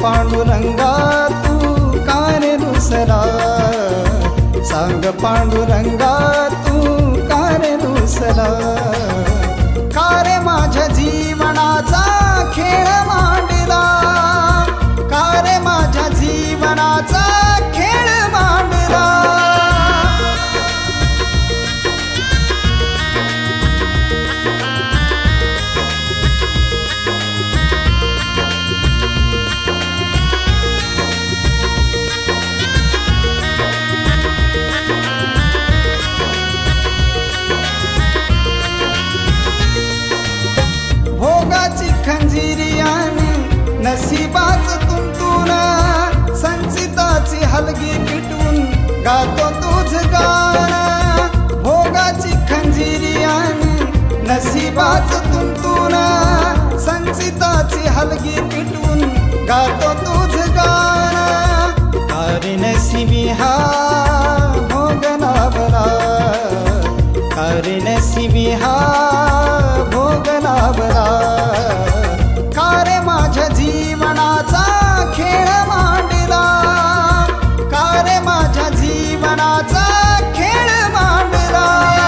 पांडुरंगा तू का रे रुसला, सांग पांडुरंगा तू का रे रुसला. का रे माझ्या जीवनाचा खेळ मांडला, का रे माझ्या जीवनाचा खेळ मांडला. भोगाची खंजिरियाने नशिबाच तुंतून, संचिताची हलगी पिटून गातो तुझ गाण. भोगाची खंजिरियाने नशिबाच तुंतून, संचिताची हलगी पिटून गातो तुझ गाण. अरे नशिबी हा भोग लाभला, अरे नशिबी हा भोग लाभला. का रे माझ्या जीवनाचा खेळ मांडला, का रे माझ्या जीवनाचा खेळ मांडला.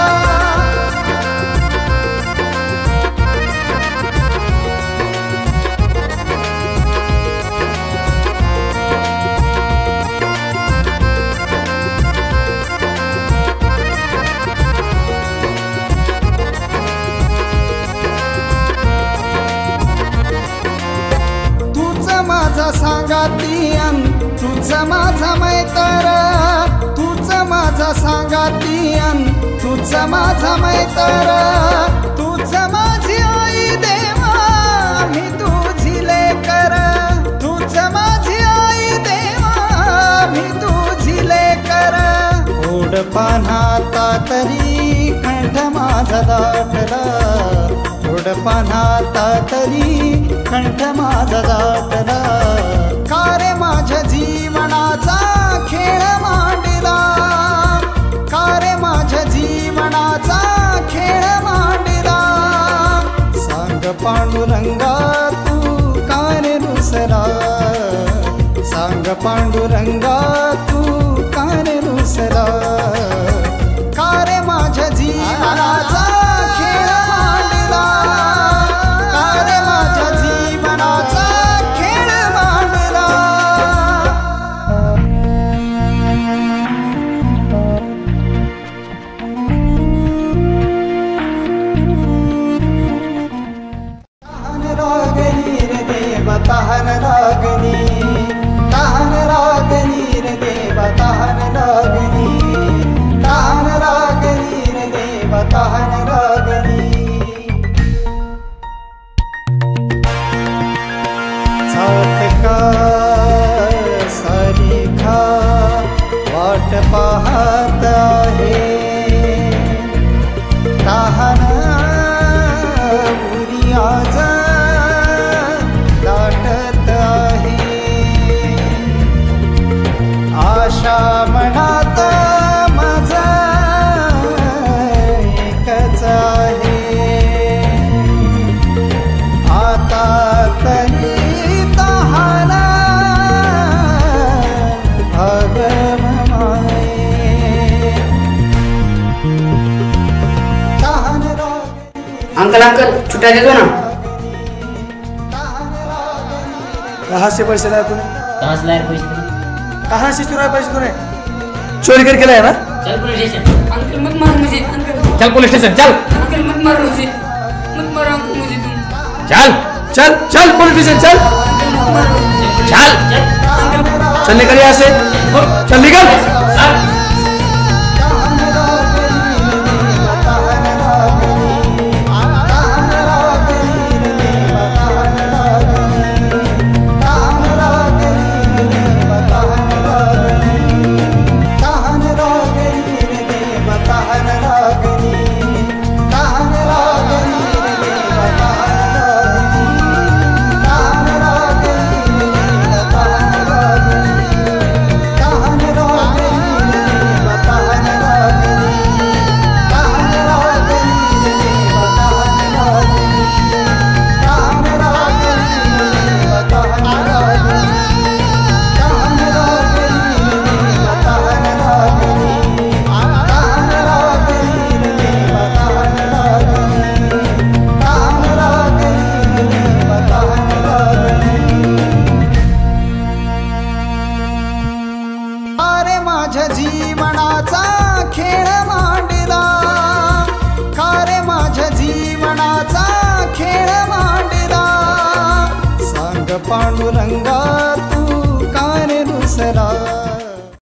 माझा सांगातियन तूच माझा मैत्र, तूच माझा सांगातियन तूच माझा मैत्र. तूच माझी आई देवा मी तुझी लेकर, तूच माझी आई देवा मी तुझी लेकर. ओढ पान्हाता तरी कंठ माझा दाटला, ओढ पान्हाता तरी कंठ माझा दाटला. का रे माझ्या जीवनाचा खेळ मांडला, का रे माझ्या जीवनाचा खेळ मांडला. सांग पांडुरंगा तू का रे रुसला, सांग पांडुरंगा तू का रे रुसला. का रे माझ्या जीवनाचा खेळ मांडला, का रे माझ्या जीवनाचा खेळ मांडला. तहान लागली रे देवा तहान लागली, तहान लागली रे देवा तहान लागली, तहान लागली रे देवा तहान लागली. चाटका सारिखा वाट पाहत आहे, तहान उरी आज दाटत आहे. आशा मनात माझा एकच आहे, आता तरी तहान भागम माये. तहान अंकल अंकल छुट्टा देतो ना. कहाँ से पैसे लाए तूने? 10 लाख पैसे. कहाँ से चुराए पैसे तूने? चोरी करके लाया ना? चल पुलिस स्टेशन. अंकल मत मारो मुझे, अंकल चल पुलिस स्टेशन चल. अंकल मत मारो मुझे, मत मारो अंकल मुझे तुम. चल चल चल पुलिस स्टेशन चल. चल चल निकल यहाँ से, चल निकल. माझ्या जीवनाचा खेळ मांडला, का रे माझ्या जीवनाचा खेळ मांडला. सांग पांडुरंगा तू का रे रुसला.